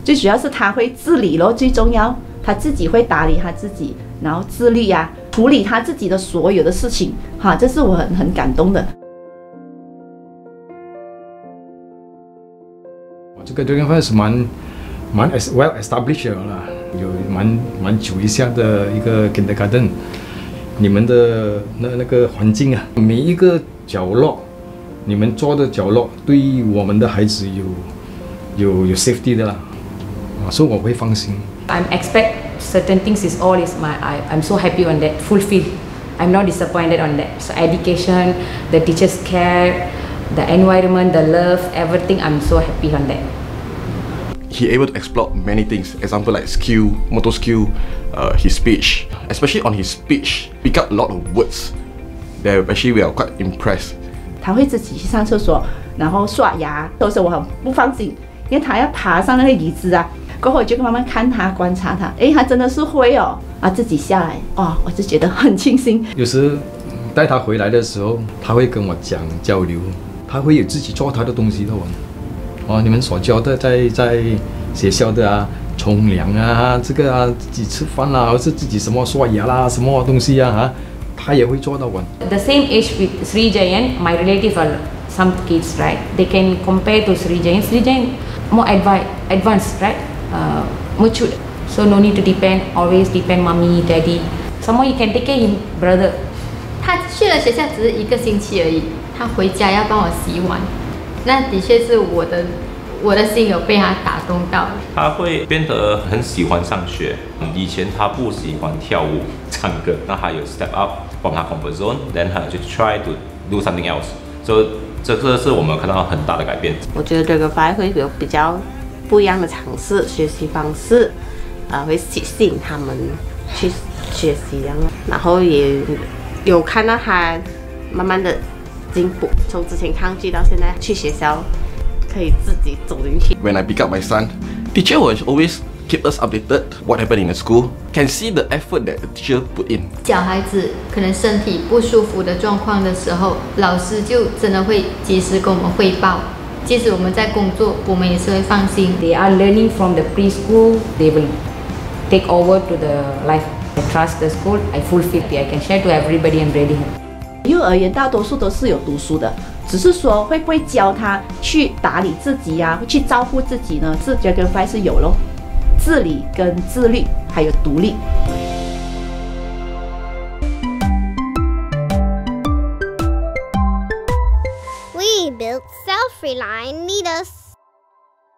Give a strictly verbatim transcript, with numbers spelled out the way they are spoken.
最主要是他会自理咯，最重要，他自己会打理他自己，然后自律啊，处理他自己的所有的事情，哈，这是我很很感动的。 这个 Dragonfly 是蛮蛮 well established 的啦，有蛮蛮久一下的一个 kindergarten。你们的那那个环境啊，每一个角落，你们做的角落，对于我们的孩子有有有 safety 的啦，啊，所以我会放心。 I'm expect certain things is all is my I I'm so happy on that, fulfilled. I'm not disappointed on that. So education, the teachers' care, the environment, the love, everything. I'm so happy on that. He able to explore many things. Example like skill, motor skill, uh, his speech. Especially on his speech, pick up a lot of words. That actually we are quite impressed. 他会自己去上厕所，然后刷牙。有时候我很不放心，因为他要爬上那个椅子啊。过后我就慢慢看他，观察他，诶，他真的是会哦，啊，自己下来，哦，我就觉得很庆幸。 有时带他回来的时候，他会跟我讲交流，他会有自己做他的东西的哦。哦，你们所教的在在学校的啊，冲凉啊，这个啊，自己吃饭啦，或是自己什么刷牙啦，什么东西啊，啊，他也会做到完。 The same age with Sri Jayan, my relative are some kids, right? They can compare to Sri Jayan. Sri Jayan more advanced, advanced, right? Uh, mature, so no need to depend, always depend mommy, daddy. Some more you can take care him brother. 他去了学校只是一个星期而已，他回家要帮我洗碗，那的确是我的我的心有被他打动到。 他会变得很喜欢上学，以前他不喜欢跳舞、唱歌，那他有 step up from 他 comfort zone，then 他就 try to do something else， 所以这个是我们看到很大的改变。 我觉得 Dragonfly 会有比较不一样的尝试学习方式，呃，会吸吸引他们去学习这样，然后也有看到他慢慢的进步，从之前抗拒到现在去学校可以自己走进去。 When I pick up my son, teacher will always keep us updated what happened in the school. Can see the effort that the teacher put in. 小孩子可能身体不舒服的状况的时候，老师就真的会及时跟我们汇报。即使我们在工作，我们也是会放心。 They are learning from the preschool. They will take over to the life. I trust the school. I fulfill. I can share to everybody and really happy. 幼儿园大多数都是有读书的，只是说会不会教他去打理自己呀、啊，去照顾自己呢？这 Dragonfly 是有咯，自理跟自律还有独立。 We built self-reliant leaders.